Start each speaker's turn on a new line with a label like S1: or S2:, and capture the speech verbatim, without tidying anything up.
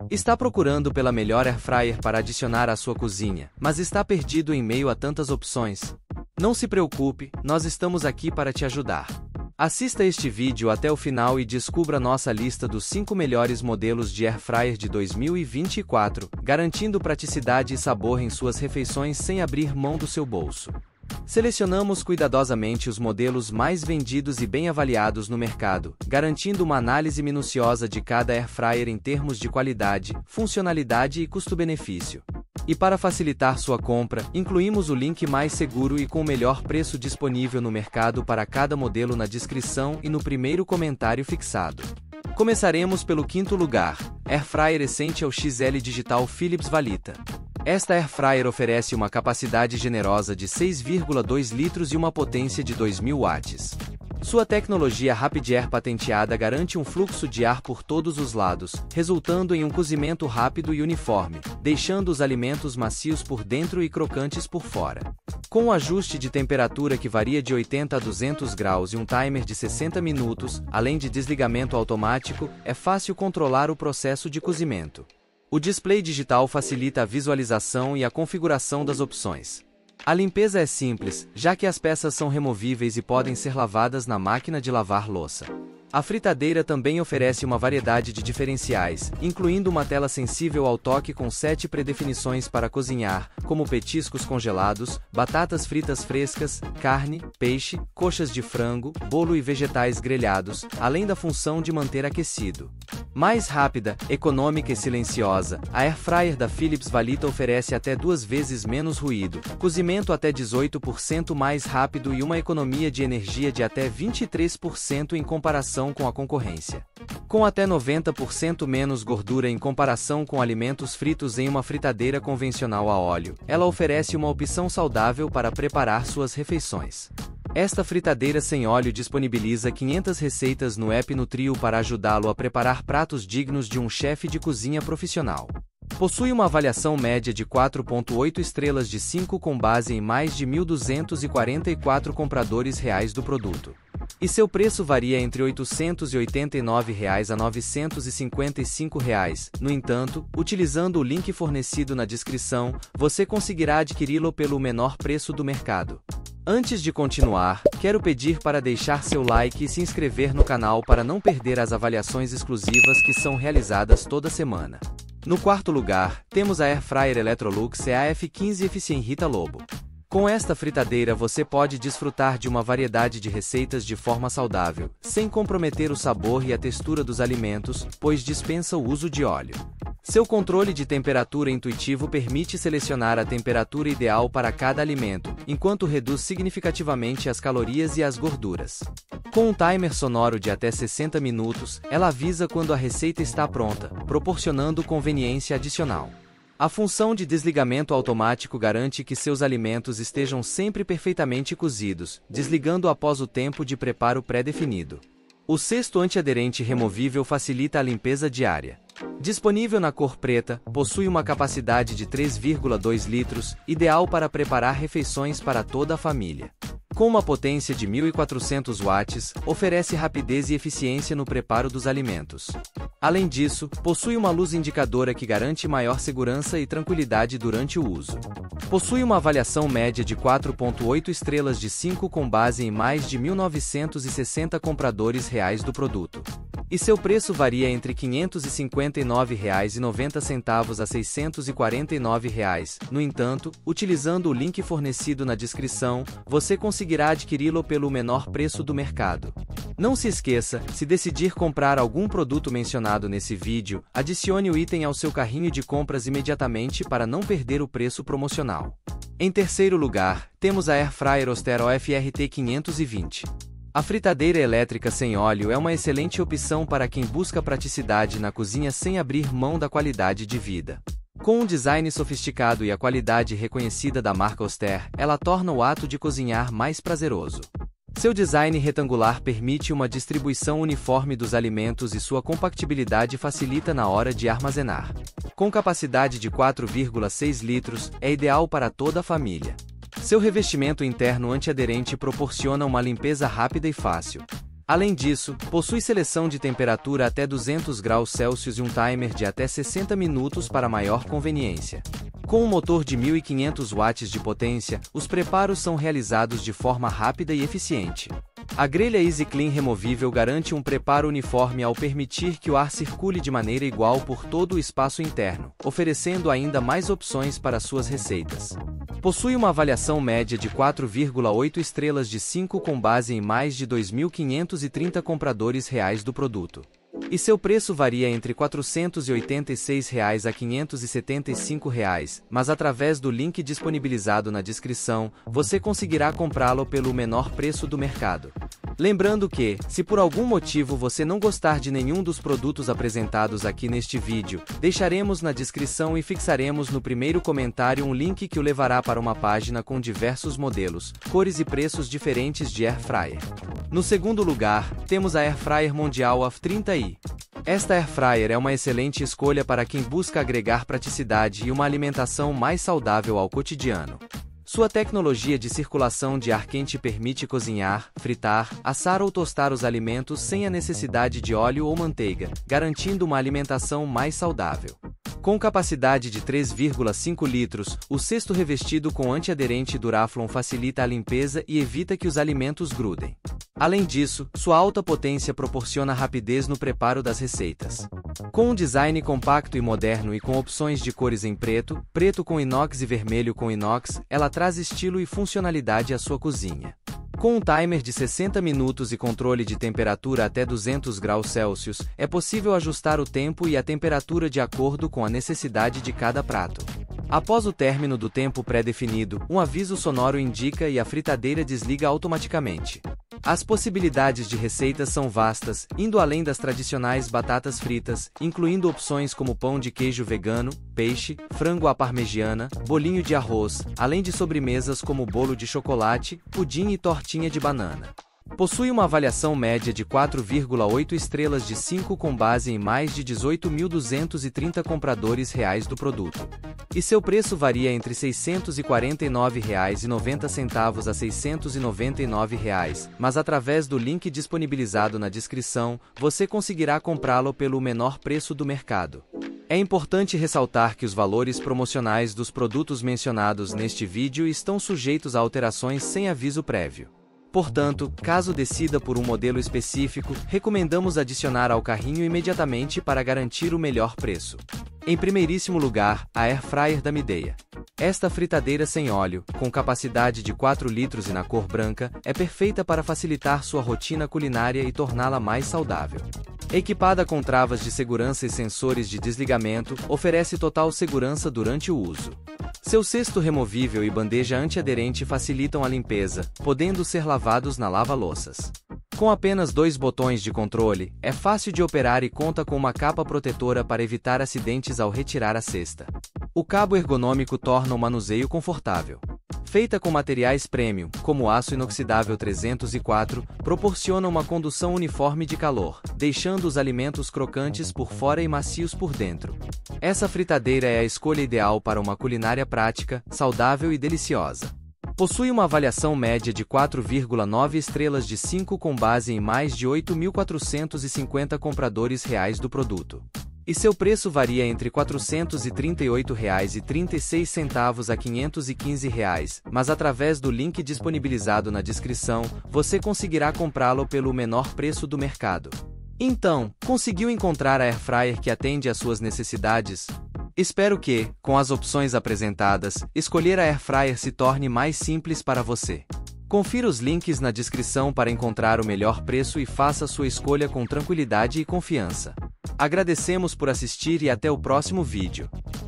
S1: Está procurando pela melhor air fryer para adicionar à sua cozinha, mas está perdido em meio a tantas opções? Não se preocupe, nós estamos aqui para te ajudar. Assista este vídeo até o final e descubra nossa lista dos cinco melhores modelos de air fryer de dois mil e vinte e quatro, garantindo praticidade e sabor em suas refeições sem abrir mão do seu bolso. Selecionamos cuidadosamente os modelos mais vendidos e bem avaliados no mercado, garantindo uma análise minuciosa de cada air fryer em termos de qualidade, funcionalidade e custo-benefício. E para facilitar sua compra, incluímos o link mais seguro e com o melhor preço disponível no mercado para cada modelo na descrição e no primeiro comentário fixado. Começaremos pelo quinto lugar, Air Fryer Essential X L Digital Philips Valita. Esta air fryer oferece uma capacidade generosa de seis vírgula dois litros e uma potência de dois mil watts. Sua tecnologia Rapid Air patenteada garante um fluxo de ar por todos os lados, resultando em um cozimento rápido e uniforme, deixando os alimentos macios por dentro e crocantes por fora. Com um ajuste de temperatura que varia de oitenta a duzentos graus e um timer de sessenta minutos, além de desligamento automático, é fácil controlar o processo de cozimento. O display digital facilita a visualização e a configuração das opções. A limpeza é simples, já que as peças são removíveis e podem ser lavadas na máquina de lavar louça. A fritadeira também oferece uma variedade de diferenciais, incluindo uma tela sensível ao toque com sete predefinições para cozinhar, como petiscos congelados, batatas fritas frescas, carne, peixe, coxas de frango, bolo e vegetais grelhados, além da função de manter aquecido. Mais rápida, econômica e silenciosa, a air fryer da Philips Valita oferece até duas vezes menos ruído, cozimento até dezoito por cento mais rápido e uma economia de energia de até vinte e três por cento em comparação com a concorrência. Com até noventa por cento menos gordura em comparação com alimentos fritos em uma fritadeira convencional a óleo, ela oferece uma opção saudável para preparar suas refeições. Esta fritadeira sem óleo disponibiliza quinhentas receitas no app Nutrio para ajudá-lo a preparar pratos dignos de um chefe de cozinha profissional. Possui uma avaliação média de quatro vírgula oito estrelas de cinco com base em mais de mil duzentos e quarenta e quatro compradores reais do produto. E seu preço varia entre oitocentos e oitenta e nove reais a novecentos e cinquenta e cinco reais. No entanto, utilizando o link fornecido na descrição, você conseguirá adquiri-lo pelo menor preço do mercado. Antes de continuar, quero pedir para deixar seu like e se inscrever no canal para não perder as avaliações exclusivas que são realizadas toda semana. No quarto lugar, temos a Air Fryer Electrolux E A F quinze Efficient Rita Lobo. Com esta fritadeira você pode desfrutar de uma variedade de receitas de forma saudável, sem comprometer o sabor e a textura dos alimentos, pois dispensa o uso de óleo. Seu controle de temperatura intuitivo permite selecionar a temperatura ideal para cada alimento, enquanto reduz significativamente as calorias e as gorduras. Com um timer sonoro de até sessenta minutos, ela avisa quando a receita está pronta, proporcionando conveniência adicional. A função de desligamento automático garante que seus alimentos estejam sempre perfeitamente cozidos, desligando após o tempo de preparo pré-definido. O cesto antiaderente removível facilita a limpeza diária. Disponível na cor preta, possui uma capacidade de três vírgula dois litros, ideal para preparar refeições para toda a família. Com uma potência de mil e quatrocentos watts, oferece rapidez e eficiência no preparo dos alimentos. Além disso, possui uma luz indicadora que garante maior segurança e tranquilidade durante o uso. Possui uma avaliação média de quatro vírgula oito estrelas de cinco com base em mais de mil novecentos e sessenta compradores reais do produto. E seu preço varia entre quinhentos e cinquenta e nove reais e noventa centavos a seiscentos e quarenta e nove reais. No entanto, utilizando o link fornecido na descrição, você conseguirá adquiri-lo pelo menor preço do mercado. Não se esqueça, se decidir comprar algum produto mencionado nesse vídeo, adicione o item ao seu carrinho de compras imediatamente para não perder o preço promocional. Em terceiro lugar, temos a Air Fryer Oster O F R T quinhentos e vinte. A fritadeira elétrica sem óleo é uma excelente opção para quem busca praticidade na cozinha sem abrir mão da qualidade de vida. Com um design sofisticado e a qualidade reconhecida da marca Oster, ela torna o ato de cozinhar mais prazeroso. Seu design retangular permite uma distribuição uniforme dos alimentos e sua compactibilidade facilita na hora de armazenar. Com capacidade de quatro vírgula seis litros, é ideal para toda a família. Seu revestimento interno antiaderente proporciona uma limpeza rápida e fácil. Além disso, possui seleção de temperatura até duzentos graus Celsius e um timer de até sessenta minutos para maior conveniência. Com um motor de mil e quinhentos watts de potência, os preparos são realizados de forma rápida e eficiente. A grelha Easy Clean removível garante um preparo uniforme ao permitir que o ar circule de maneira igual por todo o espaço interno, oferecendo ainda mais opções para suas receitas. Possui uma avaliação média de quatro vírgula oito estrelas de cinco com base em mais de dois mil quinhentos e trinta compradores reais do produto. E seu preço varia entre quatrocentos e oitenta e seis reais a quinhentos e setenta e cinco reais, mas através do link disponibilizado na descrição, você conseguirá comprá-lo pelo menor preço do mercado. Lembrando que, se por algum motivo você não gostar de nenhum dos produtos apresentados aqui neste vídeo, deixaremos na descrição e fixaremos no primeiro comentário um link que o levará para uma página com diversos modelos, cores e preços diferentes de Air Fryer. No segundo lugar, temos a Air Fryer Mondial A F trinta i. Esta Air Fryer é uma excelente escolha para quem busca agregar praticidade e uma alimentação mais saudável ao cotidiano. Sua tecnologia de circulação de ar quente permite cozinhar, fritar, assar ou tostar os alimentos sem a necessidade de óleo ou manteiga, garantindo uma alimentação mais saudável. Com capacidade de três vírgula cinco litros, o cesto revestido com antiaderente Duraflon facilita a limpeza e evita que os alimentos grudem. Além disso, sua alta potência proporciona rapidez no preparo das receitas. Com um design compacto e moderno e com opções de cores em preto, preto com inox e vermelho com inox, ela traz estilo e funcionalidade à sua cozinha. Com um timer de sessenta minutos e controle de temperatura até duzentos graus Celsius, é possível ajustar o tempo e a temperatura de acordo com a necessidade de cada prato. Após o término do tempo pré-definido, um aviso sonoro indica e a fritadeira desliga automaticamente. As possibilidades de receitas são vastas, indo além das tradicionais batatas fritas, incluindo opções como pão de queijo vegano, peixe, frango à parmegiana, bolinho de arroz, além de sobremesas como bolo de chocolate, pudim e tortinha de banana. Possui uma avaliação média de quatro vírgula oito estrelas de cinco com base em mais de dezoito mil duzentos e trinta compradores reais do produto. E seu preço varia entre seiscentos e quarenta e nove reais e noventa centavos a seiscentos e noventa e nove reais, mas através do link disponibilizado na descrição, você conseguirá comprá-lo pelo menor preço do mercado. É importante ressaltar que os valores promocionais dos produtos mencionados neste vídeo estão sujeitos a alterações sem aviso prévio. Portanto, caso decida por um modelo específico, recomendamos adicionar ao carrinho imediatamente para garantir o melhor preço. Em primeiríssimo lugar, a Air Fryer da Midea. Esta fritadeira sem óleo, com capacidade de quatro litros e na cor branca, é perfeita para facilitar sua rotina culinária e torná-la mais saudável. Equipada com travas de segurança e sensores de desligamento, oferece total segurança durante o uso. Seu cesto removível e bandeja antiaderente facilitam a limpeza, podendo ser lavados na lava-louças. Com apenas dois botões de controle, é fácil de operar e conta com uma capa protetora para evitar acidentes ao retirar a cesta. O cabo ergonômico torna o manuseio confortável. Feita com materiais premium, como aço inoxidável trezentos e quatro, proporciona uma condução uniforme de calor, deixando os alimentos crocantes por fora e macios por dentro. Essa fritadeira é a escolha ideal para uma culinária prática, saudável e deliciosa. Possui uma avaliação média de quatro vírgula nove estrelas de cinco com base em mais de oito mil quatrocentos e cinquenta compradores reais do produto. E seu preço varia entre quatrocentos e trinta e oito reais e trinta e seis centavos a quinhentos e quinze reais, mas através do link disponibilizado na descrição, você conseguirá comprá-lo pelo menor preço do mercado. Então, conseguiu encontrar a Air Fryer que atende às suas necessidades? Espero que, com as opções apresentadas, escolher a Air Fryer se torne mais simples para você. Confira os links na descrição para encontrar o melhor preço e faça sua escolha com tranquilidade e confiança. Agradecemos por assistir e até o próximo vídeo.